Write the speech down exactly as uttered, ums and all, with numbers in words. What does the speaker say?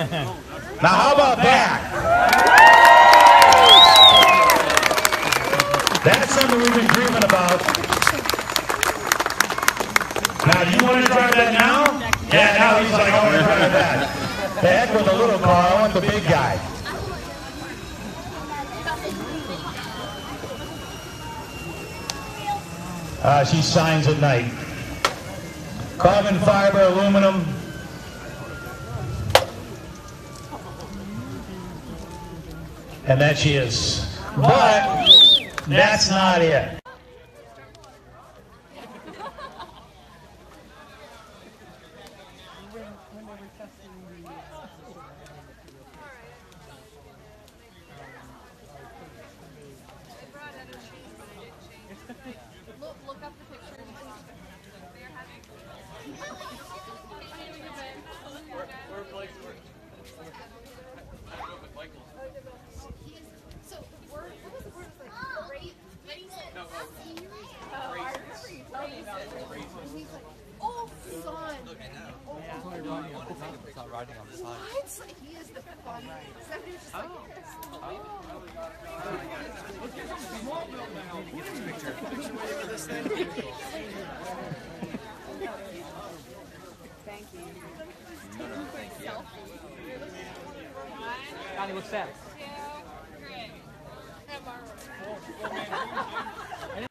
Now, how about that? That's something we've been dreaming about. Now, do you want to drive that now? Yeah, now he's like, I want to drive that. The heck with the little car, I want the big guy. Uh, she shines at night. Carbon fiber, aluminum. And that she is. But that's not it. Look, look up the pictures. They're having. Where Blake works. So, word, what was the word? Like, great. No, I remember you telling me about it. And he's like, oh, son. Look, I know. Oh, yeah, it's not riding on the side. It's not riding on the side. What? He is the funniest. So he was just like, thank you. No, no, thank you. Connie, what's that? Great.